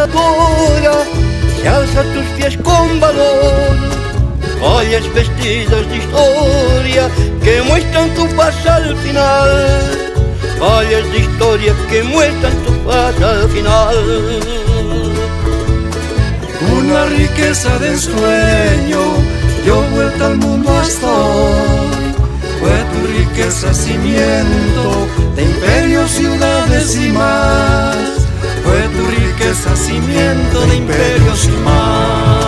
soñadora, se alza a tus pies con valor. Ollas vestidas de historia que muestran tu paz al final. Ollas de historia que muestran tu paz al final. Una riqueza de ensueño dio vuelta al mundo hasta hoy. Fue tu riqueza cimiento de imperios, ciudades y más. Fue tu riqueza cimiento de imperios y más.